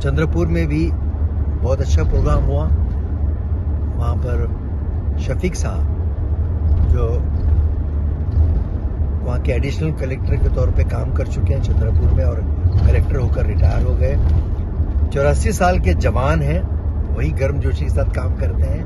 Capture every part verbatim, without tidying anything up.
चंद्रपुर में भी बहुत अच्छा प्रोग्राम हुआ। वहाँ पर शफीक साहब जो वहाँ के एडिशनल कलेक्टर के तौर पे काम कर चुके हैं चंद्रपुर में और कलेक्टर होकर रिटायर हो गए, चौरासी साल के जवान हैं, वही गर्मजोशी के साथ काम करते हैं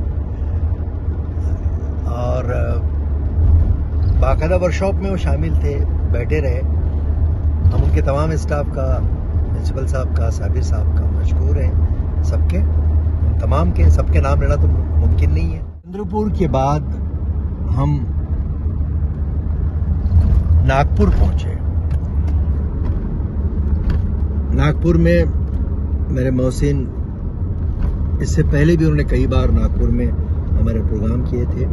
और बाकायदा वर्कशॉप में वो शामिल थे, बैठे रहे। हम उनके तमाम स्टाफ का, प्रिंसिपल साहब का, साबिर साहब का मशकूर हैं, सबके तमाम के, सबके नाम लेना तो मुमकिन नहीं है। चंद्रपुर के बाद हम नागपुर पहुंचे। नागपुर में मेरे मोहसिन, इससे पहले भी उन्होंने कई बार नागपुर में हमारे प्रोग्राम किए थे।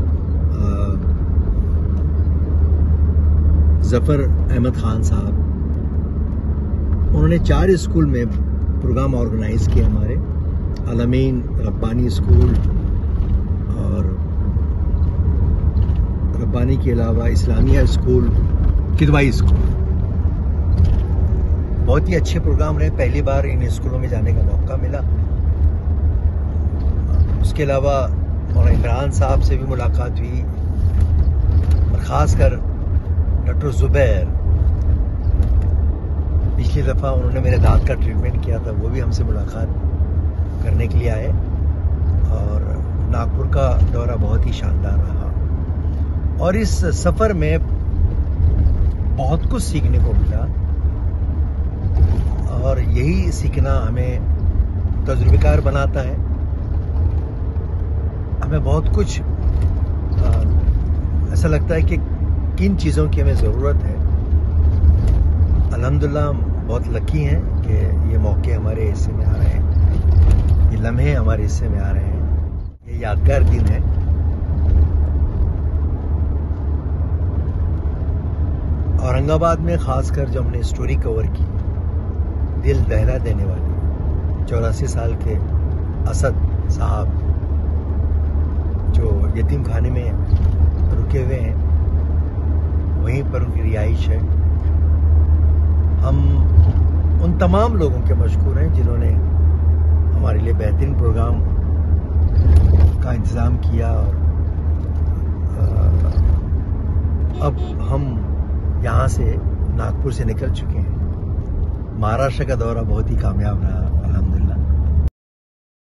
जफर अहमद खान साहब, उन्होंने चार स्कूल में प्रोग्राम ऑर्गेनाइज किए हमारे, अलमीन रब्बानी स्कूल और रब्बानी के अलावा इस्लामिया स्कूल, किदवाई स्कूल। बहुत ही अच्छे प्रोग्राम रहे, पहली बार इन स्कूलों में जाने का मौका मिला। उसके अलावा मौलाना इमरान साहब से भी मुलाकात हुई और ख़ासकर डॉक्टर जुबैर, पिछली दफ़ा उन्होंने मेरे दांत का ट्रीटमेंट किया था, वो भी हमसे मुलाकात करने के लिए आए और नागपुर का दौरा बहुत ही शानदार रहा। और इस सफ़र में बहुत कुछ सीखने को मिला और यही सीखना हमें तजुर्बेकार बनाता है। हमें बहुत कुछ आ, ऐसा लगता है कि किन चीज़ों की हमें ज़रूरत है। अल्हम्दुलिल्लाह हम बहुत लकी हैं कि ये मौके हमारे हिस्से में आ रहे हैं, ये लम्हे हमारे हिस्से में आ रहे हैं, ये यादगार दिन है। औरंगाबाद में खासकर जो हमने स्टोरी कवर की, दिल दहला देने वाली, चौरासी साल के असद साहब जो यतीम खाने में रुके हुए हैं, वहीं पर उनकी रिहाइश है। हम उन तमाम लोगों के मशकूर हैं जिन्होंने हमारे लिए बेहतरीन प्रोग्राम का इंतज़ाम किया और अब हम यहाँ से नागपुर से निकल चुके हैं। महाराष्ट्र का दौरा बहुत ही कामयाब रहा।